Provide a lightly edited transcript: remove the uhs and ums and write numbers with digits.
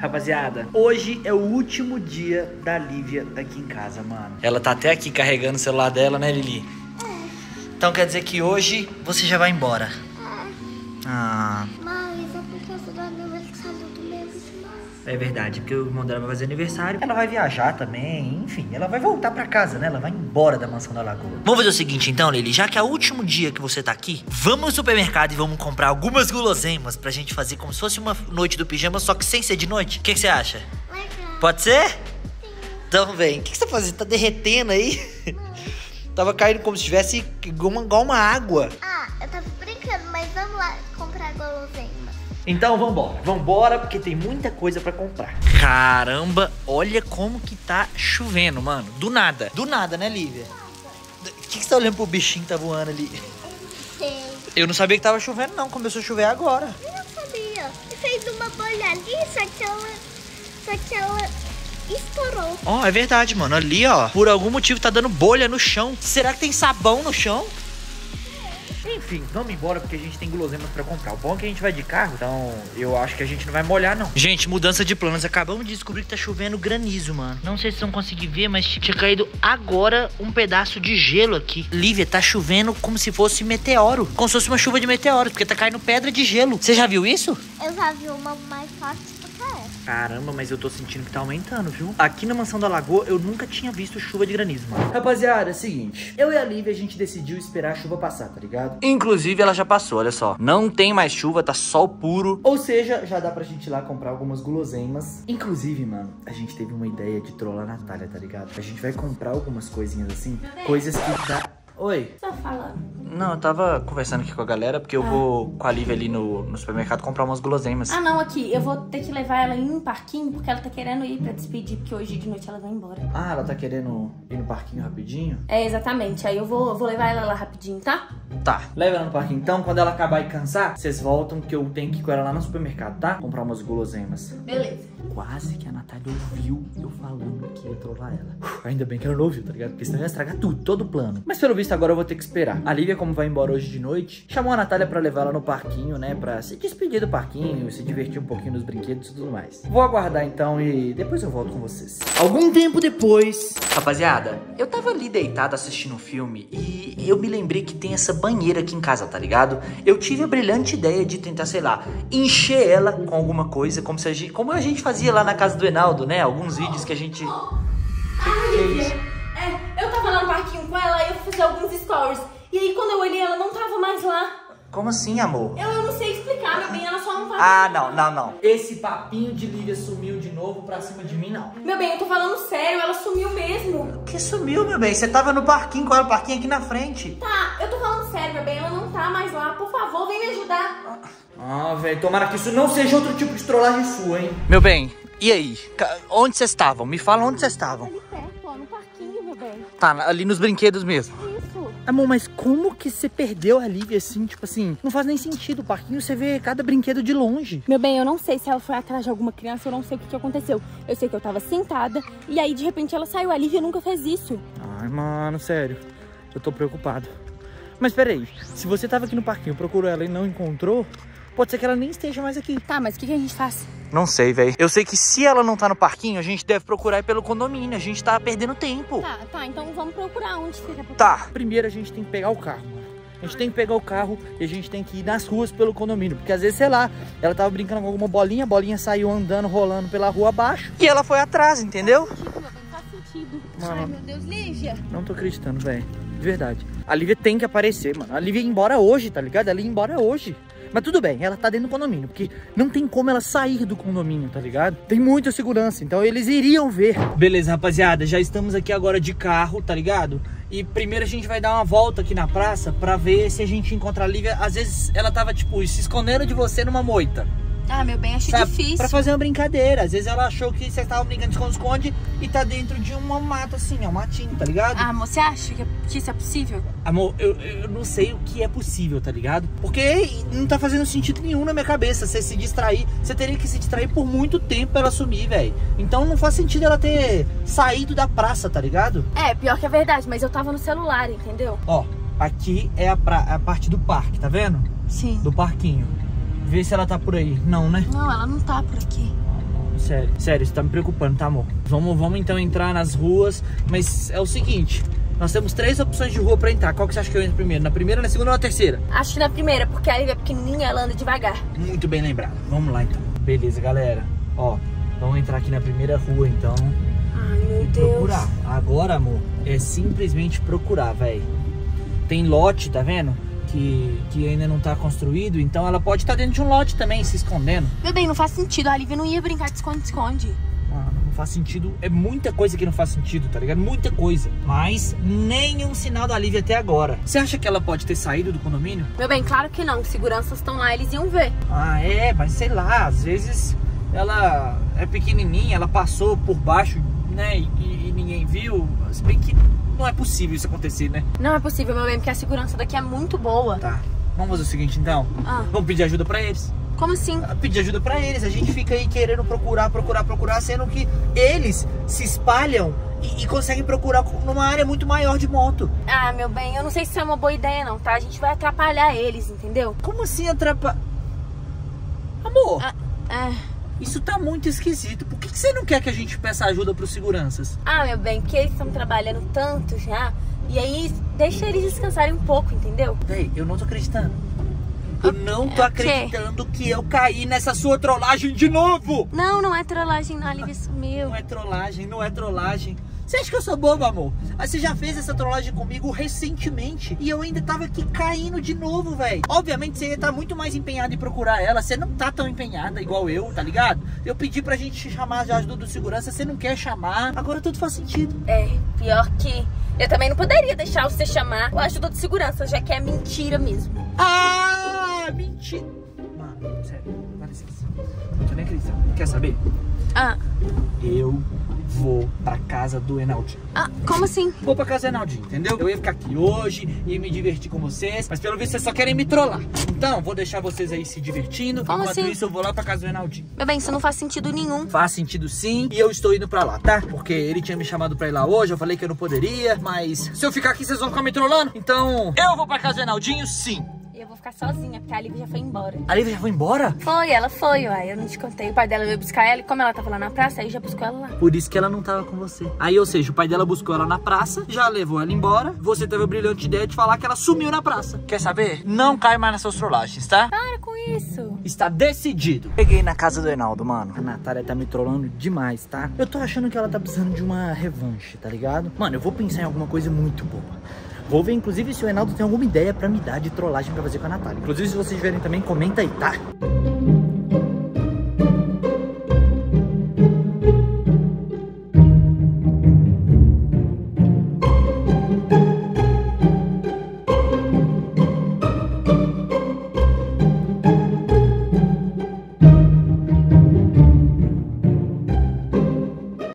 Rapaziada, hoje é o último dia da Lívia aqui em casa, mano. Ela tá até aqui carregando o celular dela, né, Lili? Então quer dizer que hoje você já vai embora? Ah. Mas é por causa do aniversário do meu irmão. É verdade, porque o irmão dela vai fazer aniversário. Ela vai viajar também, enfim, ela vai voltar pra casa, né? Ela vai embora da mansão da lagoa. Vamos fazer o seguinte então, Lili, já que é o último dia que você tá aqui, vamos no supermercado e vamos comprar algumas guloseimas pra gente fazer como se fosse uma noite do pijama, só que sem ser de noite. O que você acha? Legal. Pode ser? Sim. Então vem. O que você tá fazendo? Tá derretendo aí? Tava caindo como se tivesse igual uma água. Ah, eu tava brincando, mas vamos lá comprar guloseima. Então vambora, porque tem muita coisa pra comprar. Caramba, olha como que tá chovendo, mano. Do nada, né, Lívia? O que você tá olhando pro bichinho que tá voando ali? Sei. Eu não sabia que tava chovendo, não. Começou a chover agora. Eu não sabia. E fez uma bolha ali, só que ela estourou. Ó, é verdade, mano. Ali, ó, por algum motivo tá dando bolha no chão. Será que tem sabão no chão? Enfim, vamos embora porque a gente tem guloseimas pra comprar. O bom é que a gente vai de carro, então eu acho que a gente não vai molhar, não. Gente, mudança de planos. Acabamos de descobrir que tá chovendo granizo, mano. Não sei se vocês vão conseguir ver, mas tinha caído agora um pedaço de gelo aqui. Lívia, tá chovendo como se fosse meteoro. Como se fosse uma chuva de meteoro, porque tá caindo pedra de gelo. Você já viu isso? Eu já vi uma mais forte do que essa. Caramba, mas eu tô sentindo que tá aumentando, viu? Aqui na Mansão da Lagoa, eu nunca tinha visto chuva de granizo, mano. Rapaziada, é o seguinte. Eu e a Lívia, a gente decidiu esperar a chuva passar, tá ligado? Inclusive, ela já passou, olha só. Não tem mais chuva, tá sol puro. Ou seja, já dá pra gente ir lá comprar algumas guloseimas. Inclusive, mano, a gente teve uma ideia de trollar a Natália, tá ligado? A gente vai comprar algumas coisinhas assim, coisas que dá... Oi. Você tá falando? Não, eu tava conversando aqui com a galera, porque eu vou com a Lívia ali no supermercado comprar umas guloseimas. Ah, não, aqui. Eu vou ter que levar ela em um parquinho, porque ela tá querendo ir pra despedir, porque hoje de noite ela vai embora. Ah, ela tá querendo ir no parquinho rapidinho? É, exatamente. Aí eu vou levar ela lá rapidinho, tá? Tá, leva ela no parquinho. Então, quando ela acabar e cansar, vocês voltam que eu tenho que ir com ela lá no supermercado, tá? Comprar umas guloseimas. Beleza. Quase que a Natália ouviu eu falando que ia trollar ela. Ainda bem que ela não ouviu, tá ligado? Porque senão ia estragar tudo, todo o plano. Mas pelo visto agora eu vou ter que esperar. A Lívia, como vai embora hoje de noite, chamou a Natália pra levar ela no parquinho, né? Pra se despedir do parquinho, se divertir um pouquinho nos brinquedos e tudo mais. Vou aguardar então e depois eu volto com vocês. Algum tempo depois... Rapaziada, eu tava ali deitado assistindo um filme e eu me lembrei que tem essa banheira aqui em casa, tá ligado? Eu tive a brilhante ideia de tentar, sei lá, encher ela com alguma coisa, como a gente fazia lá na casa do Enaldo, né? Alguns vídeos que a gente... Que é isso? Eu tava lá no parquinho com ela e eu fiz alguns stories. E aí quando eu olhei, ela não tava mais lá. Como assim, amor? Eu não sei explicar, meu bem, ela só não tava. Ah, não. Esse papinho de Lívia sumiu de novo pra cima de mim, não. Meu bem, eu tô falando sério, ela sumiu mesmo. Que sumiu, meu bem? Você tava no parquinho com ela, o parquinho aqui na frente. Tá, eu tô falando sério, meu bem, ela não tá mais lá. Por favor, vem me ajudar. Ah, velho, tomara que isso não seja outro tipo de trollagem sua, hein? Meu bem, e aí? Onde vocês estavam? Me fala onde vocês estavam. Ali perto, ó, no parquinho, meu bem. Tá, ali nos brinquedos mesmo. Isso. Amor, mas como que você perdeu a Lívia assim? Tipo assim, não faz nem sentido. O parquinho você vê cada brinquedo de longe. Meu bem, eu não sei se ela foi atrás de alguma criança, eu não sei o que aconteceu. Eu sei que eu tava sentada e aí de repente ela saiu. A Lívia nunca fez isso. Ai, mano, sério. Eu tô preocupado. Mas peraí, se você tava aqui no parquinho, procurou ela e não encontrou, pode ser que ela nem esteja mais aqui. Tá, mas o que a gente faz? Não sei, velho. Eu sei que se ela não tá no parquinho, a gente deve procurar ir pelo condomínio. A gente tá perdendo tempo. Tá, então vamos procurar onde fica. Tá. Primeiro a gente tem que pegar o carro. A gente tem que pegar o carro e a gente tem que ir nas ruas pelo condomínio. Porque às vezes, sei lá, ela tava brincando com alguma bolinha, a bolinha saiu andando, rolando pela rua abaixo. E ela foi atrás, entendeu? Faz sentido. Mano, ai, meu Deus, Lívia. Não tô acreditando, velho. De verdade. A Lívia tem que aparecer, mano. A Lívia ia embora hoje, tá ligado? Ela ia embora hoje. Mas tudo bem, ela tá dentro do condomínio, porque não tem como ela sair do condomínio, tá ligado? Tem muita segurança, então eles iriam ver. Beleza, rapaziada, já estamos aqui agora de carro, tá ligado? E primeiro a gente vai dar uma volta aqui na praça pra ver se a gente encontra a Lívia. Às vezes ela tava, tipo, se escondendo de você numa moita. Ah, meu bem, acho difícil. Pra fazer uma brincadeira. Às vezes ela achou que vocês estavam brincando de esconde-esconde e tá dentro de uma mata assim, é um matinho, tá ligado? Ah, amor, você acha que isso é possível? Amor, eu não sei o que é possível, tá ligado? Porque não tá fazendo sentido nenhum na minha cabeça. Você se distrair, você teria que se distrair por muito tempo pra ela sumir, velho. Então não faz sentido ela ter saído da praça, tá ligado? É, pior que é verdade, mas eu tava no celular, entendeu? Ó, aqui é a parte do parque, tá vendo? Sim. Do parquinho. Vê se ela tá por aí. Não, né? Não, ela não tá por aqui. sério. Sério, isso tá me preocupando, tá, amor? Vamos então entrar nas ruas. Mas é o seguinte, nós temos 3 opções de rua pra entrar. Qual que você acha que eu entro primeiro? Na primeira, na segunda ou na terceira? Acho que na primeira, porque a Lívia é pequenininha, ela anda devagar. Muito bem lembrado. Vamos lá, então. Beleza, galera. Ó, vamos entrar aqui na primeira rua, então. Ai, meu Deus. Procurar. Agora, amor, é simplesmente procurar, velho. Tem lote, tá vendo? Que ainda não tá construído, então ela pode estar dentro de um lote também, se escondendo. Meu bem, não faz sentido. A Lívia não ia brincar de esconde-esconde. Não faz sentido. É muita coisa que não faz sentido, tá ligado? Muita coisa. Mas nenhum sinal da Lívia até agora. Você acha que ela pode ter saído do condomínio? Meu bem, claro que não. Seguranças estão lá, eles iam ver. Ah, é, mas sei lá, às vezes ela é pequenininha, ela passou por baixo, né, e ninguém viu. Se bem que não é possível isso acontecer, né? Não é possível, meu bem, porque a segurança daqui é muito boa. Tá, vamos fazer o seguinte então. Vamos pedir ajuda pra eles. Como assim? Pedir ajuda pra eles. A gente fica aí querendo procurar, sendo que eles se espalham e conseguem procurar numa área muito maior de moto. Ah, meu bem, eu não sei se isso é uma boa ideia não, tá? A gente vai atrapalhar eles, entendeu? Como assim atrapalhar? Amor, Isso tá muito esquisito. Por que você não quer que a gente peça ajuda pros seguranças? Ah, meu bem, porque eles estão trabalhando tanto já. E aí, deixa eles descansarem um pouco, entendeu? Véi, eu não tô acreditando. Eu não tô acreditando que eu caí nessa sua trollagem de novo. Não é trollagem, não. A Lívia sumiu. Não é trollagem. Você acha que eu sou bobo, amor? Você já fez essa trollagem comigo recentemente e eu ainda tava aqui caindo de novo, velho. Obviamente você ia estar muito mais empenhado em procurar ela. Você não tá tão empenhada igual eu, tá ligado? Eu pedi pra gente chamar a ajuda do segurança, você não quer chamar. Agora tudo faz sentido. É, pior que eu também não poderia deixar você chamar a ajuda de segurança, já que é mentira mesmo. Ah, mentira. Mano, sério, dá licença. Eu tô nem acreditando. Quer saber? Eu vou pra casa do Enaldinho. Como assim? Vou pra casa do Enaldinho, entendeu? Eu ia ficar aqui hoje e me divertir com vocês, mas pelo visto vocês só querem me trollar. Então, vou deixar vocês aí se divertindo. Como Enquanto assim? isso, eu vou lá pra casa do Enaldinho. Meu bem, isso não faz sentido nenhum. Faz sentido sim, e eu estou indo pra lá, tá? Porque ele tinha me chamado pra ir lá hoje, eu falei que eu não poderia, mas se eu ficar aqui, vocês vão ficar me trollando. Então, eu vou pra casa do Enaldinho, sim. Eu vou ficar sozinha, porque a Lívia já foi embora. A Lívia já foi embora? Ela foi, uai. Eu não te contei. O pai dela veio buscar ela e como ela tava lá na praça, aí já buscou ela lá. Por isso que ela não tava com você. Aí, ou seja, o pai dela buscou ela na praça, já levou ela embora. Você teve a brilhante ideia de falar que ela sumiu na praça. Quer saber? Não cai mais nessas trollagens, tá? Para com isso. Está decidido. Cheguei na casa do Enaldo, mano. A Natália tá me trollando demais, tá? Eu tô achando que ela tá precisando de uma revanche, tá ligado? Mano, eu vou pensar em alguma coisa muito boa. Vou ver, inclusive, se o Enaldo tem alguma ideia pra me dar de trollagem pra fazer com a Natália. Inclusive, se vocês tiverem também, comenta aí, tá?